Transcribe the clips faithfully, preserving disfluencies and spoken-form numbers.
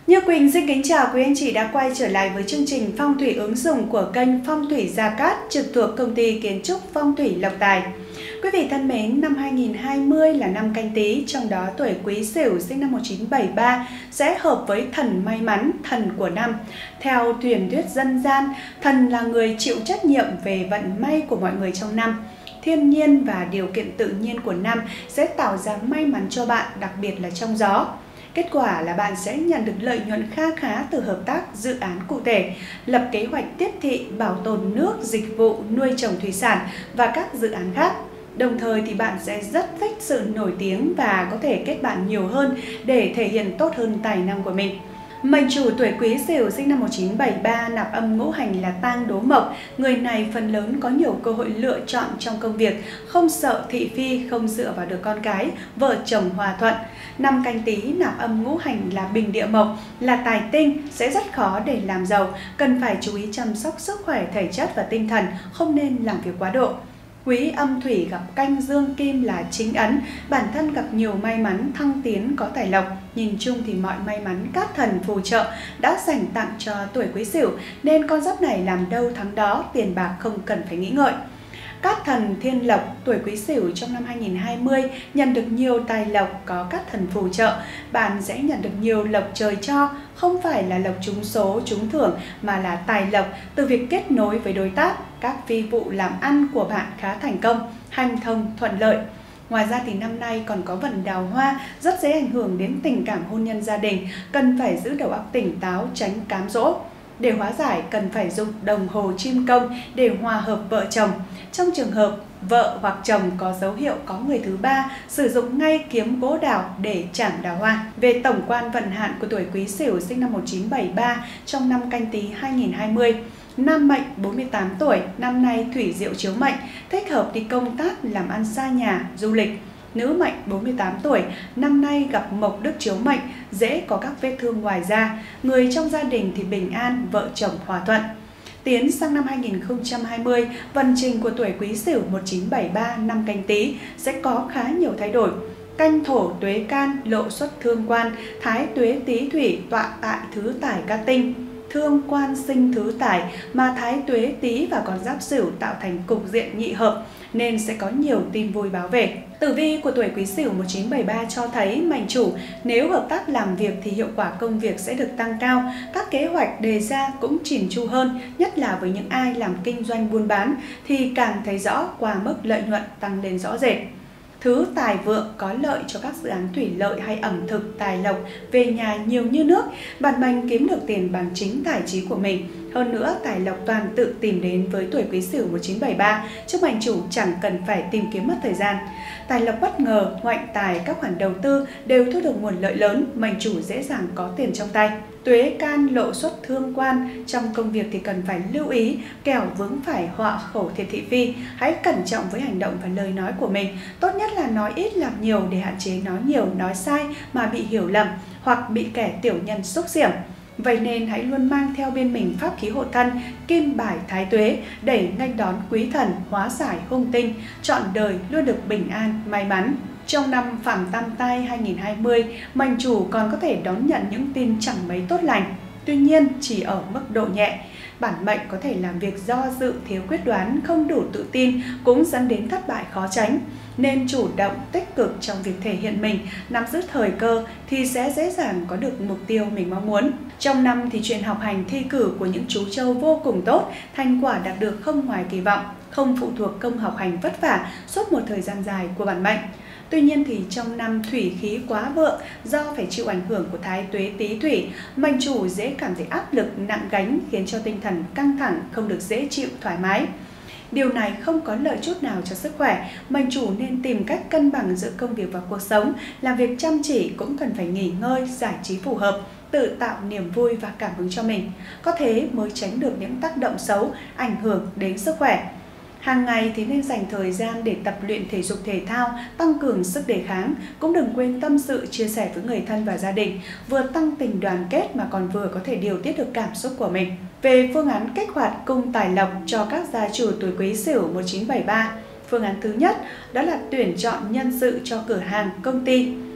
Như Quỳnh xin kính chào quý anh chị đã quay trở lại với chương trình Phong thủy ứng dụng của kênh Phong thủy Gia Cát trực thuộc công ty kiến trúc Phong thủy Lộc Tài. Quý vị thân mến, năm hai nghìn không trăm hai mươi là năm Canh Tý, trong đó tuổi Quý Sửu sinh năm một nghìn chín trăm bảy mươi ba sẽ hợp với thần may mắn, thần của năm. Theo truyền thuyết dân gian, thần là người chịu trách nhiệm về vận may của mọi người trong năm. Thiên nhiên và điều kiện tự nhiên của năm sẽ tạo ra may mắn cho bạn, đặc biệt là trong gió. Kết quả là bạn sẽ nhận được lợi nhuận kha khá từ hợp tác, dự án cụ thể, lập kế hoạch tiếp thị, bảo tồn nước, dịch vụ, nuôi trồng thủy sản và các dự án khác. Đồng thời thì bạn sẽ rất thích sự nổi tiếng và có thể kết bạn nhiều hơn để thể hiện tốt hơn tài năng của mình. Mệnh chủ tuổi Quý Sửu sinh năm một nghìn chín trăm bảy mươi ba nạp âm ngũ hành là Tang Đố Mộc. Người này phần lớn có nhiều cơ hội lựa chọn trong công việc, không sợ thị phi, không dựa vào được con cái, vợ chồng hòa thuận. Năm Canh Tý nạp âm ngũ hành là Bình Địa Mộc, là tài tinh, sẽ rất khó để làm giàu, cần phải chú ý chăm sóc sức khỏe thể chất và tinh thần, không nên làm việc quá độ. Quý âm thủy gặp Canh Dương Kim là chính ấn, bản thân gặp nhiều may mắn, thăng tiến, có tài lộc. Nhìn chung thì mọi may mắn các thần phù trợ đã dành tặng cho tuổi Quý Sửu, nên con giáp này làm đâu thắng đó, tiền bạc không cần phải nghĩ ngợi. Các thần thiên lộc, tuổi Quý Sửu trong năm hai nghìn không trăm hai mươi nhận được nhiều tài lộc, có các thần phù trợ. Bạn sẽ nhận được nhiều lộc trời cho, không phải là lộc trúng số, trúng thưởng mà là tài lộc từ việc kết nối với đối tác. Các phi vụ làm ăn của bạn khá thành công, hanh thông, thuận lợi. Ngoài ra thì năm nay còn có vận đào hoa, rất dễ ảnh hưởng đến tình cảm hôn nhân gia đình, cần phải giữ đầu óc tỉnh táo, tránh cám dỗ. Để hóa giải cần phải dùng đồng hồ chim công để hòa hợp vợ chồng. Trong trường hợp vợ hoặc chồng có dấu hiệu có người thứ ba, sử dụng ngay kiếm gỗ đào để chảm đào hoa. Về tổng quan vận hạn của tuổi Quý Sửu sinh năm một nghìn chín trăm bảy mươi ba trong năm Canh Tý hai nghìn không trăm hai mươi. Nam mệnh bốn mươi tám tuổi, năm nay thủy diệu chiếu mệnh, thích hợp đi công tác, làm ăn xa nhà, du lịch. Nữ mệnh bốn mươi tám tuổi, năm nay gặp mộc đức chiếu mệnh, dễ có các vết thương ngoài da. Người trong gia đình thì bình an, vợ chồng hòa thuận. Tiến sang năm hai nghìn không trăm hai mươi, vận trình của tuổi Quý Sửu một nghìn chín trăm bảy mươi ba năm Canh Tý sẽ có khá nhiều thay đổi. Canh thổ tuế can, lộ xuất thương quan, thái tuế tý thủy, tọa tại thứ tài ca tinh. Thương quan sinh thứ tài mà thái tuế tý và con giáp Sửu tạo thành cục diện nhị hợp, nên sẽ có nhiều tin vui báo về. Tử vi của tuổi Quý Sửu một nghìn chín trăm bảy mươi ba cho thấy mệnh chủ nếu hợp tác làm việc thì hiệu quả công việc sẽ được tăng cao, các kế hoạch đề ra cũng chỉn chu hơn, nhất là với những ai làm kinh doanh buôn bán thì càng thấy rõ qua mức lợi nhuận tăng lên rõ rệt. Thứ tài vượng có lợi cho các dự án thủy lợi hay ẩm thực, tài lộc, về nhà nhiều như nước, bản mệnh kiếm được tiền bằng chính tài trí của mình. Hơn nữa, tài lộc toàn tự tìm đến với tuổi Quý Sửu một nghìn chín trăm bảy mươi ba, chúc mệnh chủ chẳng cần phải tìm kiếm mất thời gian. Tài lộc bất ngờ, ngoại tài, các khoản đầu tư đều thu được nguồn lợi lớn, mệnh chủ dễ dàng có tiền trong tay. Tuế can lộ xuất thương quan, trong công việc thì cần phải lưu ý, kẻo vướng phải họa khẩu thiệt thị phi. Hãy cẩn trọng với hành động và lời nói của mình, tốt nhất là nói ít làm nhiều để hạn chế nói nhiều, nói sai mà bị hiểu lầm hoặc bị kẻ tiểu nhân xúc xiểm. Vậy nên hãy luôn mang theo bên mình pháp khí hộ thân, kim bài thái tuế để nghênh đón quý thần, hóa giải hung tinh, trọn đời luôn được bình an, may mắn. Trong năm Phạm Tam Tai hai nghìn không trăm hai mươi, mệnh chủ còn có thể đón nhận những tin chẳng mấy tốt lành. Tuy nhiên, chỉ ở mức độ nhẹ. Bản mệnh có thể làm việc do dự, thiếu quyết đoán, không đủ tự tin cũng dẫn đến thất bại khó tránh. Nên chủ động, tích cực trong việc thể hiện mình, nắm giữ thời cơ thì sẽ dễ dàng có được mục tiêu mình mong muốn. Trong năm thì chuyện học hành thi cử của những chú trâu vô cùng tốt, thành quả đạt được không ngoài kỳ vọng, không phụ thuộc công học hành vất vả suốt một thời gian dài của bản mệnh. Tuy nhiên thì trong năm thủy khí quá vượng, do phải chịu ảnh hưởng của thái tuế tý thủy, mệnh chủ dễ cảm thấy áp lực, nặng gánh, khiến cho tinh thần căng thẳng, không được dễ chịu, thoải mái. Điều này không có lợi chút nào cho sức khỏe, mệnh chủ nên tìm cách cân bằng giữa công việc và cuộc sống, làm việc chăm chỉ cũng cần phải nghỉ ngơi, giải trí phù hợp, tự tạo niềm vui và cảm hứng cho mình. Có thế mới tránh được những tác động xấu, ảnh hưởng đến sức khỏe. Hàng ngày thì nên dành thời gian để tập luyện thể dục thể thao, tăng cường sức đề kháng. Cũng đừng quên tâm sự, chia sẻ với người thân và gia đình, vừa tăng tình đoàn kết mà còn vừa có thể điều tiết được cảm xúc của mình. Về phương án kích hoạt cung tài lộc cho các gia chủ tuổi Quý Sửu một nghìn chín trăm bảy mươi ba, phương án thứ nhất đó là tuyển chọn nhân sự cho cửa hàng, công ty.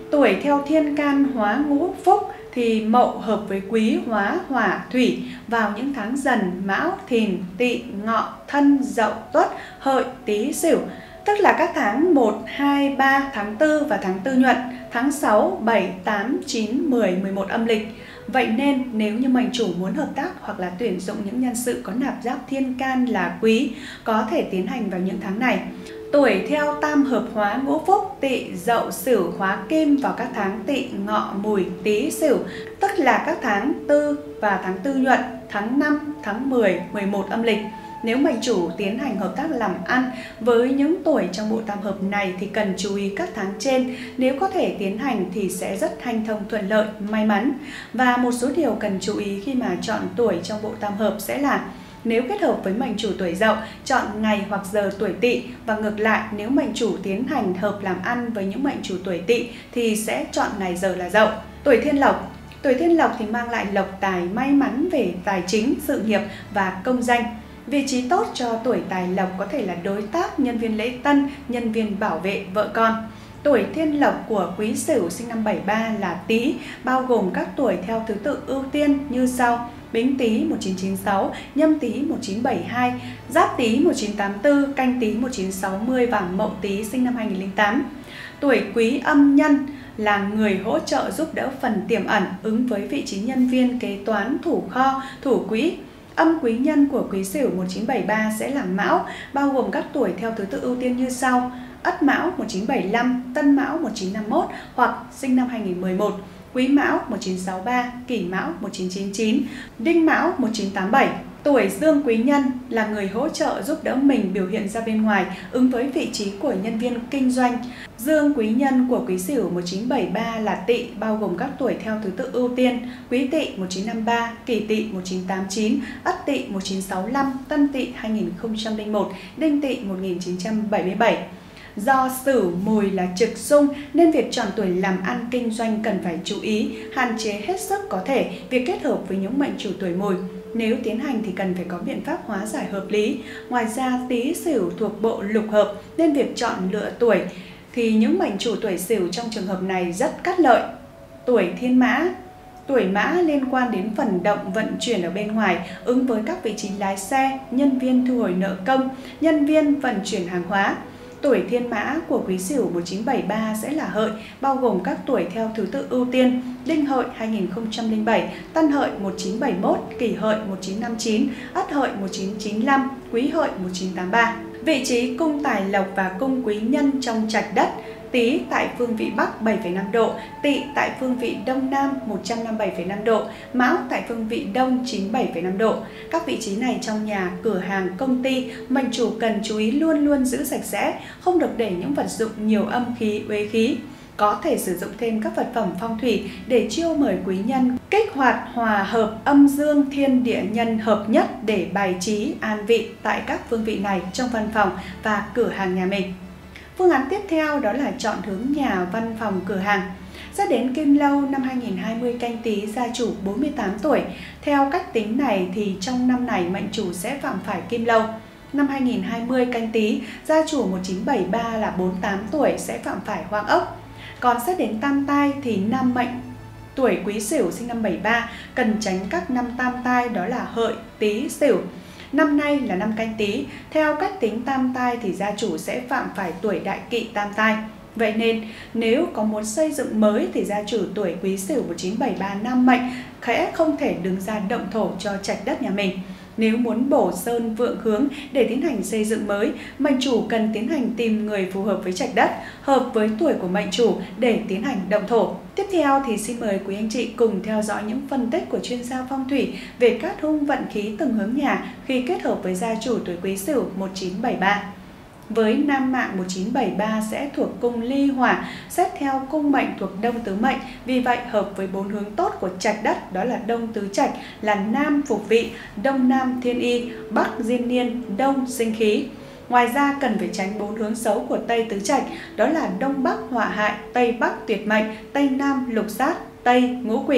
Tuổi theo thiên can hóa ngũ phúc thì Mậu hợp với Quý hóa hỏa thủy vào những tháng Dần, Mão, Thìn, Tỵ, Ngọ, Thân, Dậu, Tuất, Hợi, Tý, Sửu, tức là các tháng một, hai, ba, tháng tư và tháng tư nhuận, tháng sáu, bảy, tám, chín, mười, mười một âm lịch. Vậy nên nếu như mệnh chủ muốn hợp tác hoặc là tuyển dụng những nhân sự có nạp giáp thiên can là Quý, có thể tiến hành vào những tháng này. Tuổi theo tam hợp hóa ngũ phúc, Tỵ, Dậu, Sửu hóa kim vào các tháng Tỵ, Ngọ, Mùi, Tý, Sửu, tức là các tháng tư và tháng tư nhuận, tháng năm, tháng mười, mười một âm lịch. Nếu mệnh chủ tiến hành hợp tác làm ăn với những tuổi trong bộ tam hợp này thì cần chú ý các tháng trên. Nếu có thể tiến hành thì sẽ rất hanh thông, thuận lợi, may mắn. Và một số điều cần chú ý khi mà chọn tuổi trong bộ tam hợp sẽ là: nếu kết hợp với mệnh chủ tuổi Dậu, chọn ngày hoặc giờ tuổi Tỵ, và ngược lại, nếu mệnh chủ tiến hành hợp làm ăn với những mệnh chủ tuổi Tỵ thì sẽ chọn ngày giờ là Dậu. Tuổi Thiên Lộc. Tuổi Thiên Lộc thì mang lại lộc tài, may mắn về tài chính, sự nghiệp và công danh. Vị trí tốt cho tuổi Tài Lộc có thể là đối tác, nhân viên lễ tân, nhân viên bảo vệ, vợ con. Tuổi Thiên Lộc của Quý Sửu sinh năm bảy ba là Tý, bao gồm các tuổi theo thứ tự ưu tiên như sau: Bính Tý một nghìn chín trăm chín mươi sáu, Nhâm Tý một nghìn chín trăm bảy mươi hai, Giáp Tý một nghìn chín trăm tám mươi tư, Canh Tý một nghìn chín trăm sáu mươi và Mậu Tý sinh năm hai nghìn không trăm lẻ tám. Tuổi Quý Âm Nhân là người hỗ trợ giúp đỡ phần tiềm ẩn, ứng với vị trí nhân viên, kế toán, thủ kho, thủ quỹ. Âm quý nhân của Quý Sửu một nghìn chín trăm bảy mươi ba sẽ là Mão, bao gồm các tuổi theo thứ tự ưu tiên như sau: Ất Mão một nghìn chín trăm bảy mươi lăm, Tân Mão một nghìn chín trăm năm mươi mốt hoặc sinh năm hai nghìn không trăm mười một, Quý Mão một nghìn chín trăm sáu mươi ba, Kỷ Mão một nghìn chín trăm chín mươi chín, Đinh Mão một nghìn chín trăm tám mươi bảy. Tuổi Dương Quý Nhân là người hỗ trợ giúp đỡ mình biểu hiện ra bên ngoài, ứng với vị trí của nhân viên kinh doanh. Dương Quý Nhân của Quý Sửu một nghìn chín trăm bảy mươi ba là Tỵ, bao gồm các tuổi theo thứ tự ưu tiên: Quý Tỵ một nghìn chín trăm năm mươi ba, Kỷ Tỵ một nghìn chín trăm tám mươi chín, Ất Tỵ một nghìn chín trăm sáu mươi lăm, Tân Tỵ hai nghìn không trăm lẻ một, Đinh Tỵ một nghìn chín trăm bảy mươi bảy. Do Sửu Mùi là trực xung nên việc chọn tuổi làm ăn kinh doanh cần phải chú ý, hạn chế hết sức có thể việc kết hợp với những mệnh chủ tuổi Mùi. Nếu tiến hành thì cần phải có biện pháp hóa giải hợp lý. Ngoài ra, Tý Sửu thuộc bộ lục hợp nên việc chọn lựa tuổi thì những mệnh chủ tuổi Sửu trong trường hợp này rất cát lợi. Tuổi Thiên Mã. Tuổi Mã liên quan đến phần động vận chuyển ở bên ngoài, ứng với các vị trí lái xe, nhân viên thu hồi nợ công, nhân viên vận chuyển hàng hóa. Tuổi Thiên Mã của Quý Sửu một nghìn chín trăm bảy mươi ba sẽ là Hợi, bao gồm các tuổi theo thứ tự ưu tiên: Đinh Hợi hai nghìn không trăm lẻ bảy, Tân Hợi một nghìn chín trăm bảy mươi mốt, Kỷ Hợi một nghìn chín trăm năm mươi chín, Ất Hợi một nghìn chín trăm chín mươi lăm, Quý Hợi một nghìn chín trăm tám mươi ba. Vị trí cung tài lộc và cung quý nhân trong trạch đất: Tý tại phương vị Bắc bảy phẩy năm độ, Tỵ tại phương vị Đông Nam một trăm năm mươi bảy phẩy năm độ, Mão tại phương vị Đông chín mươi bảy phẩy năm độ. Các vị trí này trong nhà, cửa hàng, công ty, mệnh chủ cần chú ý luôn luôn giữ sạch sẽ, không được để những vật dụng nhiều âm khí, uế khí. Có thể sử dụng thêm các vật phẩm phong thủy để chiêu mời quý nhân, kích hoạt hòa hợp âm dương thiên địa nhân hợp nhất để bài trí an vị tại các phương vị này trong văn phòng và cửa hàng nhà mình. Phương án tiếp theo đó là chọn hướng nhà, văn phòng, cửa hàng. Sẽ đến Kim Lâu năm hai nghìn không trăm hai mươi Canh Tý, gia chủ bốn mươi tám tuổi. Theo cách tính này thì trong năm này mệnh chủ sẽ phạm phải Kim Lâu. Năm hai nghìn không trăm hai mươi Canh Tý, gia chủ một nghìn chín trăm bảy mươi ba là bốn mươi tám tuổi sẽ phạm phải Hoang Ốc. Còn xét đến tam tai thì nam mệnh tuổi Quý Sửu sinh năm bảy mươi ba cần tránh các năm tam tai, đó là Hợi, Tý, Sửu. Năm nay là năm Canh Tý, theo cách tính tam tai thì gia chủ sẽ phạm phải tuổi Đại Kỵ tam tai. Vậy nên nếu có muốn xây dựng mới thì gia chủ tuổi Quý Sửu một nghìn chín trăm bảy mươi ba nam mệnh khẽ không thể đứng ra động thổ cho trạch đất nhà mình. Nếu muốn bổ sơn vượng hướng để tiến hành xây dựng mới, mệnh chủ cần tiến hành tìm người phù hợp với trạch đất, hợp với tuổi của mệnh chủ để tiến hành động thổ. Tiếp theo thì xin mời quý anh chị cùng theo dõi những phân tích của chuyên gia phong thủy về cát hung vận khí từng hướng nhà khi kết hợp với gia chủ tuổi Quý Sửu một nghìn chín trăm bảy mươi ba. Với nam mạng một nghìn chín trăm bảy mươi ba sẽ thuộc cung ly hỏa, xét theo cung mệnh thuộc đông tứ mệnh, vì vậy hợp với bốn hướng tốt của trạch đất, đó là đông tứ trạch là nam phục vị, đông nam thiên y, bắc diên niên, đông sinh khí. Ngoài ra cần phải tránh bốn hướng xấu của tây tứ trạch, đó là đông bắc hỏa hại, tây bắc tuyệt mệnh, tây nam lục sát, tây ngũ quỷ.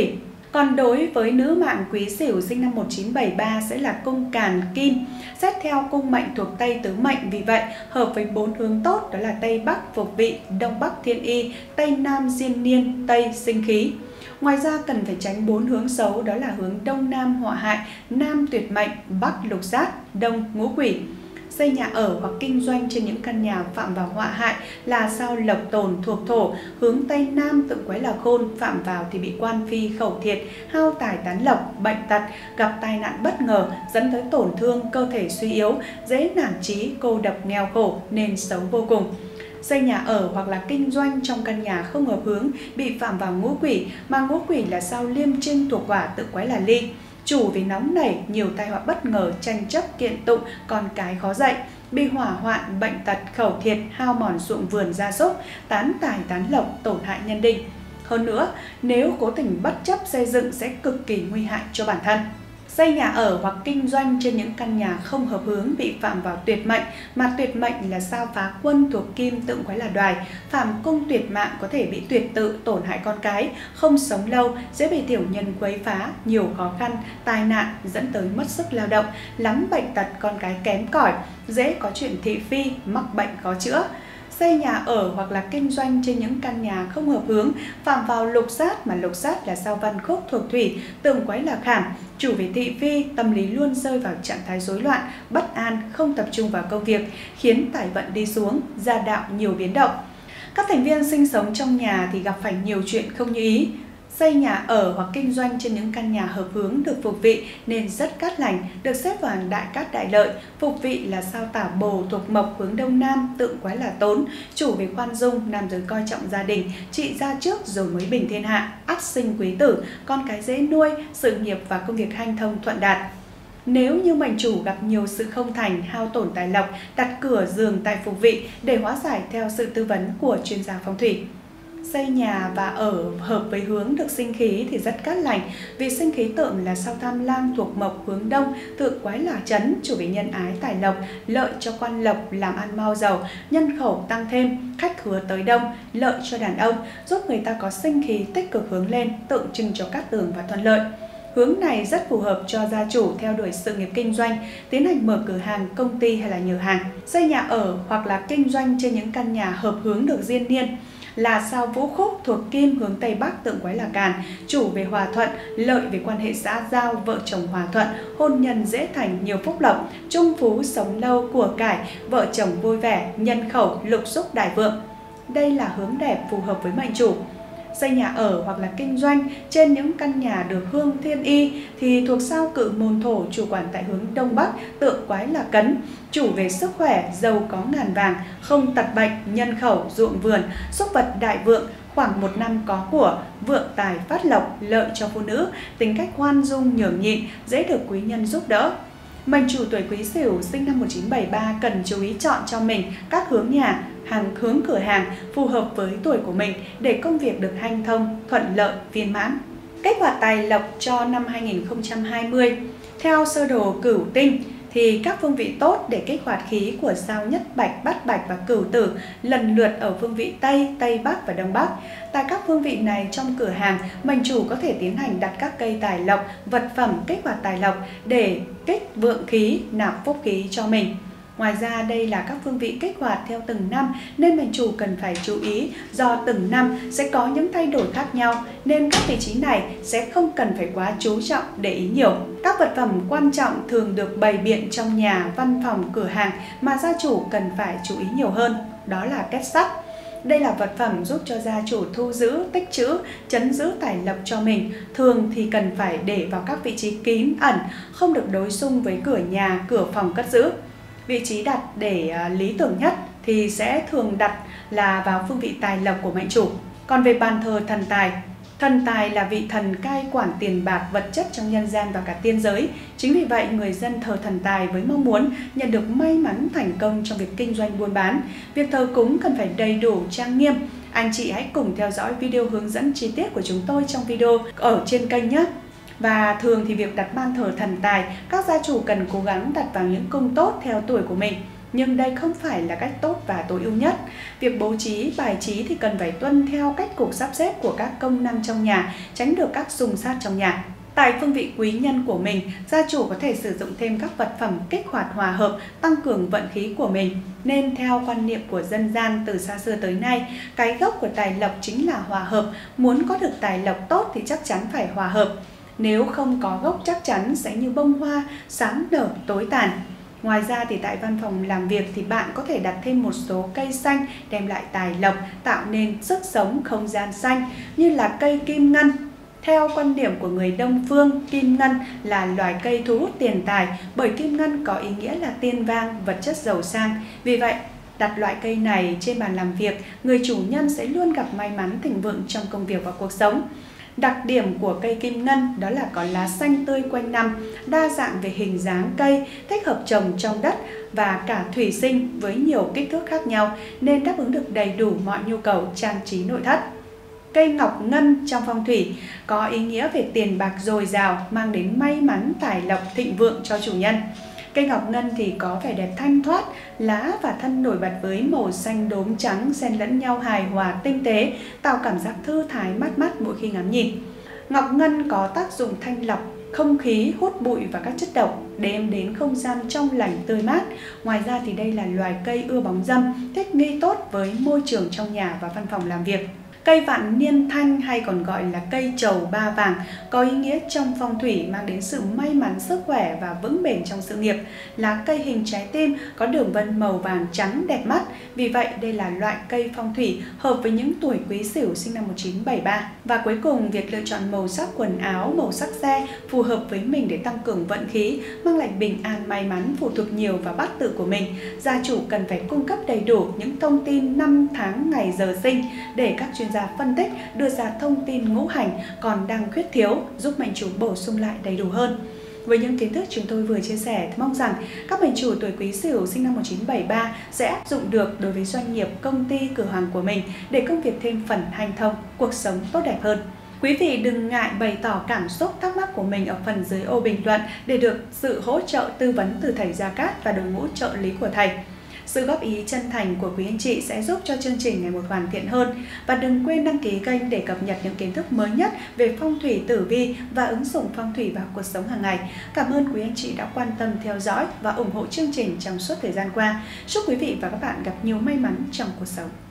Còn đối với nữ mạng Quý Sửu sinh năm một nghìn chín trăm bảy mươi ba sẽ là cung Càn Kim, xét theo cung mệnh thuộc Tây tứ mệnh, vì vậy hợp với bốn hướng tốt đó là Tây Bắc Phục Vị, Đông Bắc Thiên Y, Tây Nam Diên Niên, Tây Sinh Khí. Ngoài ra cần phải tránh bốn hướng xấu, đó là hướng Đông Nam Họa Hại, Nam Tuyệt Mệnh, Bắc Lục Sát, Đông Ngũ Quỷ. Xây nhà ở hoặc kinh doanh trên những căn nhà phạm vào họa hại là sao Lộc Tồn thuộc thổ, hướng Tây Nam tượng quái là Khôn, phạm vào thì bị quan phi khẩu thiệt, hao tài tán lộc, bệnh tật, gặp tai nạn bất ngờ, dẫn tới tổn thương, cơ thể suy yếu, dễ nản chí, cô độc nghèo khổ nên xấu vô cùng. Xây nhà ở hoặc là kinh doanh trong căn nhà không hợp hướng, bị phạm vào ngũ quỷ, mà ngũ quỷ là sao Liêm Trinh thuộc hỏa, tượng quái là Ly. Chủ vì nóng nảy, nhiều tai họa bất ngờ, tranh chấp kiện tụng, con cái khó dạy, bị hỏa hoạn, bệnh tật, khẩu thiệt, hao mòn ruộng vườn gia súc, tán tài tán lộc, tổn hại nhân định. Hơn nữa, nếu cố tình bất chấp xây dựng sẽ cực kỳ nguy hại cho bản thân. Xây nhà ở hoặc kinh doanh trên những căn nhà không hợp hướng, bị phạm vào tuyệt mệnh, mà tuyệt mệnh là sao Phá Quân thuộc Kim, tượng quái là Đoài, phạm cung tuyệt mạng có thể bị tuyệt tự, tổn hại con cái, không sống lâu, dễ bị tiểu nhân quấy phá, nhiều khó khăn, tai nạn, dẫn tới mất sức lao động, lắm bệnh tật, con cái kém cỏi, dễ có chuyện thị phi, mắc bệnh khó chữa. Xây nhà ở hoặc là kinh doanh trên những căn nhà không hợp hướng, phạm vào lục sát, mà lục sát là sao Văn Khúc thuộc thủy, tượng quái là Khảm, chủ về thị phi, tâm lý luôn rơi vào trạng thái rối loạn, bất an, không tập trung vào công việc, khiến tài vận đi xuống, gia đạo nhiều biến động. Các thành viên sinh sống trong nhà thì gặp phải nhiều chuyện không như ý. Xây nhà ở hoặc kinh doanh trên những căn nhà hợp hướng được phục vị nên rất cát lành, được xếp vào đại cát đại lợi. Phục vị là sao Tả Bồ thuộc mộc, hướng Đông Nam, tượng quái là Tốn, chủ về khoan dung, nam giới coi trọng gia đình, trị gia trước rồi mới bình thiên hạ, ắt sinh quý tử, con cái dễ nuôi, sự nghiệp và công việc hanh thông thuận đạt. Nếu như mệnh chủ gặp nhiều sự không thành, hao tổn tài lộc, đặt cửa giường tại phục vị để hóa giải theo sự tư vấn của chuyên gia phong thủy. Xây nhà và ở hợp với hướng được sinh khí thì rất cát lành, vì sinh khí tượng là sao Tham Lang thuộc mộc, hướng Đông, tượng quái là Chấn, chủ về nhân ái tài lộc, lợi cho quan lộc, làm ăn mau giàu, nhân khẩu tăng thêm, khách khứa tới đông, lợi cho đàn ông, giúp người ta có sinh khí tích cực hướng lên, tượng trưng cho cát tường và thuận lợi. Hướng này rất phù hợp cho gia chủ theo đuổi sự nghiệp kinh doanh, tiến hành mở cửa hàng, công ty hay là nhờ hàng. Xây nhà ở hoặc là kinh doanh trên những căn nhà hợp hướng được diên niên là sao Vũ Khúc thuộc Kim, hướng Tây Bắc, tượng quái là Càn, chủ về hòa thuận, lợi về quan hệ xã giao, vợ chồng hòa thuận, hôn nhân dễ thành, nhiều phúc lộc, trung phú, sống lâu, của cải, vợ chồng vui vẻ, nhân khẩu, lục xúc đại vượng. Đây là hướng đẹp phù hợp với mệnh chủ. Xây nhà ở hoặc là kinh doanh trên những căn nhà được hương thiên y thì thuộc sao Cự Môn thổ, chủ quản tại hướng Đông Bắc, tượng quái là Cấn, chủ về sức khỏe, giàu có ngàn vàng, không tật bệnh, nhân khẩu, ruộng vườn, súc vật đại vượng, khoảng một năm có của, vượng tài phát lộc, lợi cho phụ nữ, tính cách khoan dung nhường nhịn, dễ được quý nhân giúp đỡ. Mệnh chủ tuổi Quý Sửu sinh năm một nghìn chín trăm bảy mươi ba cần chú ý chọn cho mình các hướng nhà, hàng hướng cửa hàng phù hợp với tuổi của mình để công việc được hanh thông, thuận lợi, viên mãn. Kết quả tài lộc cho năm hai nghìn không trăm hai mươi. Theo sơ đồ Cửu Tinh thì các phương vị tốt để kích hoạt khí của sao Nhất Bạch, Bát Bạch và Cửu Tử lần lượt ở phương vị Tây, Tây Bắc và Đông Bắc. Tại các phương vị này trong cửa hàng, mệnh chủ có thể tiến hành đặt các cây tài lộc, vật phẩm kích hoạt tài lộc để kích vượng khí, nạp phúc khí cho mình. Ngoài ra đây là các phương vị kích hoạt theo từng năm nên mệnh chủ cần phải chú ý, do từng năm sẽ có những thay đổi khác nhau nên các vị trí này sẽ không cần phải quá chú trọng để ý nhiều. Các vật phẩm quan trọng thường được bày biện trong nhà, văn phòng, cửa hàng mà gia chủ cần phải chú ý nhiều hơn, đó là két sắt. Đây là vật phẩm giúp cho gia chủ thu giữ, tích trữ, trấn giữ tài lộc cho mình. Thường thì cần phải để vào các vị trí kín ẩn, không được đối xung với cửa nhà, cửa phòng cất giữ. Vị trí đặt để lý tưởng nhất thì sẽ thường đặt là vào phương vị tài lộc của mệnh chủ. Còn về bàn thờ thần tài, thần tài là vị thần cai quản tiền bạc, vật chất trong nhân gian và cả tiên giới. Chính vì vậy, người dân thờ thần tài với mong muốn nhận được may mắn thành công trong việc kinh doanh buôn bán. Việc thờ cúng cần phải đầy đủ, trang nghiêm. Anh chị hãy cùng theo dõi video hướng dẫn chi tiết của chúng tôi trong video ở trên kênh nhé. Và thường thì việc đặt ban thờ thần tài, các gia chủ cần cố gắng đặt vào những cung tốt theo tuổi của mình. Nhưng đây không phải là cách tốt và tối ưu nhất. Việc bố trí, bài trí thì cần phải tuân theo cách cục sắp xếp của các công năng trong nhà, tránh được các xung sát trong nhà. Tại phương vị quý nhân của mình, gia chủ có thể sử dụng thêm các vật phẩm kích hoạt hòa hợp, tăng cường vận khí của mình. Nên theo quan niệm của dân gian từ xa xưa tới nay, cái gốc của tài lộc chính là hòa hợp. Muốn có được tài lộc tốt thì chắc chắn phải hòa hợp. Nếu không có gốc chắc chắn sẽ như bông hoa, sáng nở tối tàn. Ngoài ra thì tại văn phòng làm việc thì bạn có thể đặt thêm một số cây xanh đem lại tài lộc, tạo nên sức sống không gian xanh như là cây kim ngân. Theo quan điểm của người Đông phương, kim ngân là loài cây thu hút tiền tài bởi kim ngân có ý nghĩa là tiền vang, vật chất giàu sang. Vì vậy, đặt loại cây này trên bàn làm việc, người chủ nhân sẽ luôn gặp may mắn thịnh vượng trong công việc và cuộc sống. Đặc điểm của cây kim ngân đó là có lá xanh tươi quanh năm, đa dạng về hình dáng cây, thích hợp trồng trong đất và cả thủy sinh với nhiều kích thước khác nhau nên đáp ứng được đầy đủ mọi nhu cầu trang trí nội thất. Cây ngọc ngân trong phong thủy có ý nghĩa về tiền bạc dồi dào, mang đến may mắn, tài lộc, thịnh vượng cho chủ nhân. Cây ngọc ngân thì có vẻ đẹp thanh thoát, lá và thân nổi bật với màu xanh đốm trắng xen lẫn nhau hài hòa tinh tế, tạo cảm giác thư thái mát mắt mỗi khi ngắm nhìn. Ngọc ngân có tác dụng thanh lọc không khí, hút bụi và các chất độc, đem đến không gian trong lành tươi mát. Ngoài ra thì đây là loài cây ưa bóng râm, thích nghi tốt với môi trường trong nhà và văn phòng làm việc. Cây vạn niên thanh hay còn gọi là cây trầu ba vàng có ý nghĩa trong phong thủy mang đến sự may mắn, sức khỏe và vững bền trong sự nghiệp. Lá cây hình trái tim có đường vân màu vàng trắng đẹp mắt. Vì vậy đây là loại cây phong thủy hợp với những tuổi Quý Sửu sinh năm một nghìn chín trăm bảy mươi ba. Và cuối cùng, việc lựa chọn màu sắc quần áo, màu sắc xe phù hợp với mình để tăng cường vận khí, mang lại bình an may mắn phụ thuộc nhiều vào bát tự của mình. Gia chủ cần phải cung cấp đầy đủ những thông tin năm tháng ngày giờ sinh để các chuyên gia phân tích đưa ra thông tin ngũ hành còn đang khuyết thiếu, giúp mệnh chủ bổ sung lại đầy đủ hơn. Với những kiến thức chúng tôi vừa chia sẻ, mong rằng các mệnh chủ tuổi Quý Sửu sinh năm một nghìn chín trăm bảy mươi ba sẽ áp dụng được đối với doanh nghiệp, công ty, cửa hàng của mình để công việc thêm phần hanh thông, cuộc sống tốt đẹp hơn. Quý vị đừng ngại bày tỏ cảm xúc thắc mắc của mình ở phần dưới ô bình luận để được sự hỗ trợ tư vấn từ thầy Gia Cát và đội ngũ trợ lý của thầy. Sự góp ý chân thành của quý anh chị sẽ giúp cho chương trình ngày một hoàn thiện hơn. Và đừng quên đăng ký kênh để cập nhật những kiến thức mới nhất về phong thủy tử vi và ứng dụng phong thủy vào cuộc sống hàng ngày. Cảm ơn quý anh chị đã quan tâm theo dõi và ủng hộ chương trình trong suốt thời gian qua. Chúc quý vị và các bạn gặp nhiều may mắn trong cuộc sống.